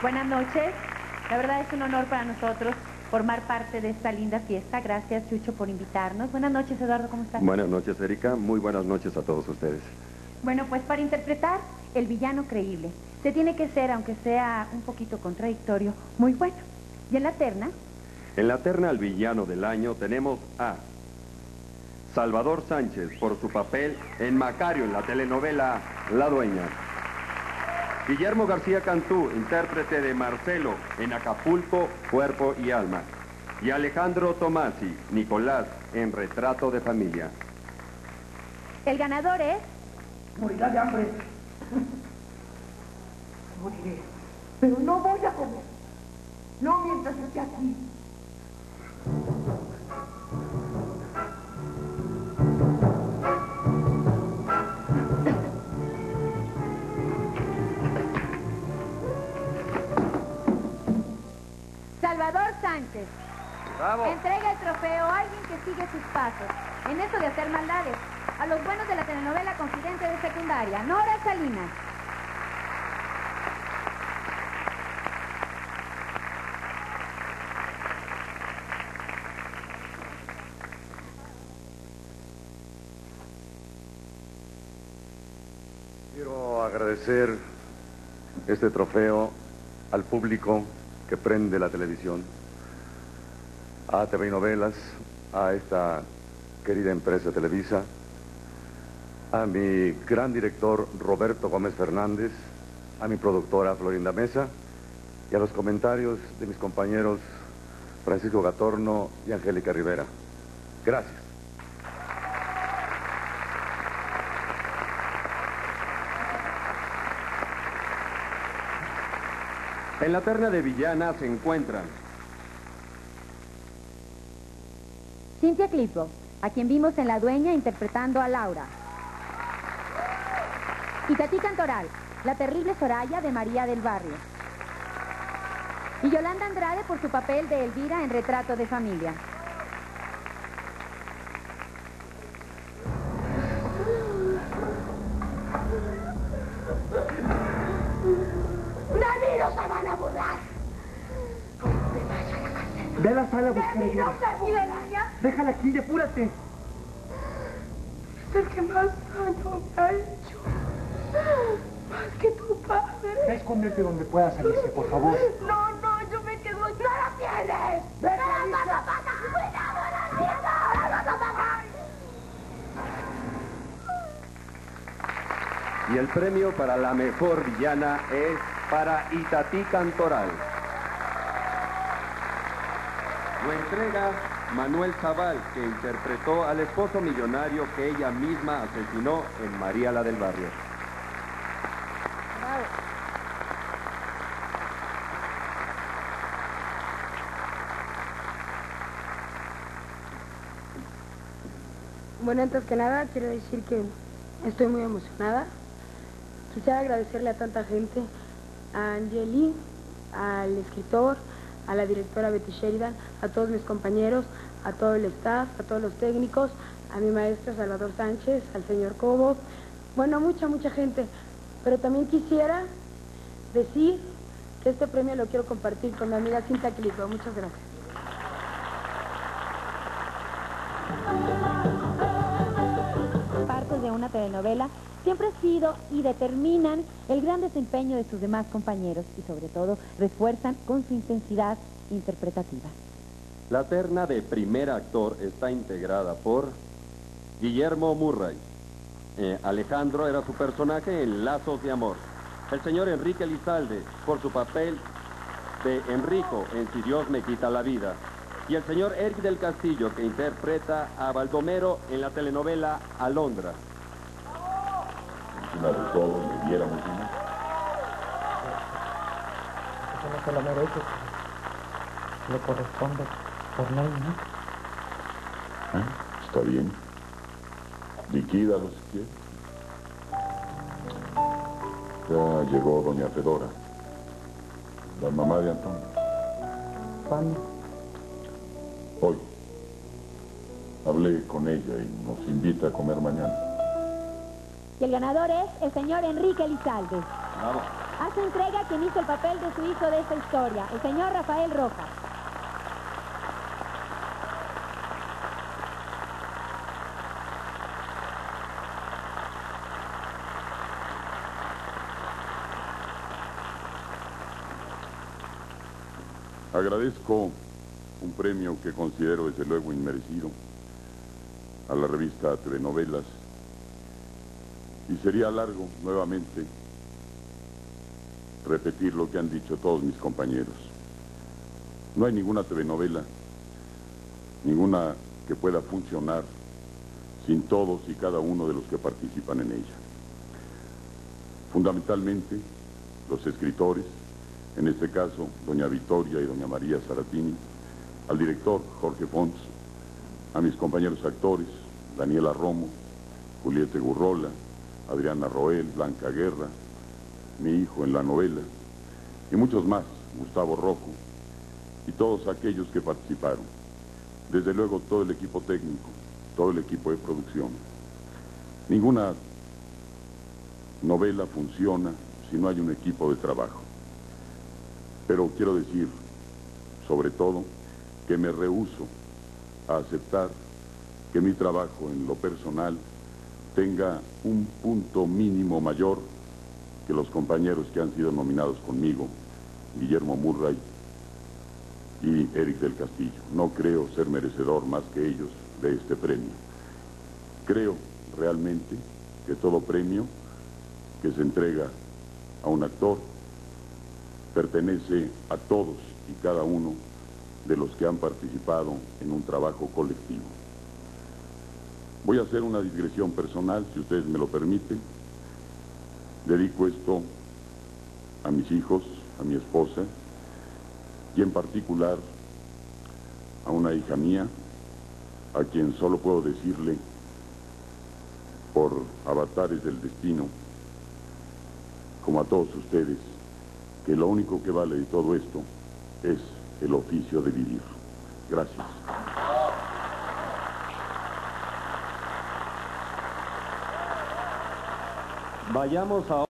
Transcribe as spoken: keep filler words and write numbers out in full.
Buenas noches. La verdad es un honor para nosotros formar parte de esta linda fiesta. Gracias, Chucho, por invitarnos. Buenas noches, Eduardo, ¿cómo estás? Buenas noches, Erika. Muy buenas noches a todos ustedes. Bueno, pues para interpretar el villano creíble, se tiene que ser, aunque sea un poquito contradictorio, muy bueno. ¿Y en la terna? En la terna al villano del año tenemos a Salvador Sánchez por su papel en Macario en la telenovela La Dueña. Guillermo García Cantú, intérprete de Marcelo en Acapulco, Cuerpo y Alma. Y Alejandro Tomasi, Nicolás, en Retrato de Familia. El ganador es... Morirá de hambre. Moriré. Pero no voy a comer. No mientras esté aquí. Salvador Sánchez. ¡Bravo! Entrega el trofeo a alguien que sigue sus pasos en eso de hacer maldades. A los buenos de la telenovela Confidente de Secundaria, Nora Salinas. Quiero agradecer este trofeo al público que prende la televisión, a T V y Novelas, a esta querida empresa Televisa, a mi gran director Roberto Gómez Fernández, a mi productora Florinda Mesa y a los comentarios de mis compañeros Francisco Gatorno y Angélica Rivera. Gracias. En la terna de villanas se encuentran Cintia Clipo, a quien vimos en La Dueña interpretando a Laura. Y Tati Cantoral, la terrible Soraya de María del Barrio. Y Yolanda Andrade por su papel de Elvira en Retrato de Familia. ¡Dani, no se van a burlar! Ve a la sala a buscar a ella. ¿Y la niña? Déjala aquí, apúrate. Es el que más daño me ha hecho. Más que tu padre. Ve a esconderte donde pueda salirse, por favor. No, no, yo me quedo aquí. ¡No la tienes! ¡Ve, ¡No la Lisa! vas a pagar! ¡Cuidado, no la tienes! ¡No la vas a pagar! y el premio para la mejor villana es para Itatí Cantoral. Lo entrega Manuel Zaval, que interpretó al esposo millonario que ella misma asesinó en María la del Barrio. Bueno, antes que nada, quiero decir que estoy muy emocionada. Quisiera agradecerle a tanta gente, a Angeli, al escritor, a la directora Betty Sheridan, a todos mis compañeros, a todo el staff, a todos los técnicos, a mi maestro Salvador Sánchez, al señor Cobo, bueno, mucha, mucha gente. Pero también quisiera decir que este premio lo quiero compartir con mi amiga Cintia Clipo. Muchas gracias. Partes de una telenovela siempre han sido y determinan el gran desempeño de sus demás compañeros y sobre todo refuerzan con su intensidad interpretativa. La terna de primer actor está integrada por Guillermo Murray. Eh, Alejandro era su personaje en Lazos de Amor. El señor Enrique Lizalde por su papel de Enrico en Si Dios me quita la vida. Y el señor Eric del Castillo, que interpreta a Baldomero en la telenovela Alondra. Encima de todo, le diéramos dinero. Eso no se lo merece, le corresponde por ley, ¿no? ¿Eh? Está bien. Liquídalo si quieres. Ya llegó doña Fedora, la mamá de Antonio. ¿Cuándo? Hoy. Hablé con ella y nos invita a comer mañana. Y el ganador es el señor Enrique Lizalde. Bravo. Hace entrega a quien hizo el papel de su hijo de esta historia, el señor Rafael Rojas. Agradezco un premio que considero desde luego inmerecido a la revista T V Novelas, y sería largo nuevamente repetir lo que han dicho todos mis compañeros. No hay ninguna telenovela, ninguna que pueda funcionar sin todos y cada uno de los que participan en ella. Fundamentalmente, los escritores, en este caso, doña Victoria y doña María Saratini, al director Jorge Fons, a mis compañeros actores, Daniela Romo, Julieta Gurrola, Adriana Roel, Blanca Guerra, mi hijo en la novela, y muchos más, Gustavo Rojo, y todos aquellos que participaron. Desde luego todo el equipo técnico, todo el equipo de producción. Ninguna novela funciona si no hay un equipo de trabajo. Pero quiero decir, sobre todo, que me rehúso a aceptar que mi trabajo en lo personal tenga un punto mínimo mayor que los compañeros que han sido nominados conmigo, Guillermo Murray y Eric del Castillo. No creo ser merecedor más que ellos de este premio. Creo realmente que todo premio que se entrega a un actor pertenece a todos y cada uno de los que han participado en un trabajo colectivo. Voy a hacer una digresión personal, si ustedes me lo permiten. Dedico esto a mis hijos, a mi esposa, y en particular a una hija mía, a quien solo puedo decirle, por avatares del destino, como a todos ustedes, que lo único que vale de todo esto es el oficio de vivir. Gracias. Vayamos a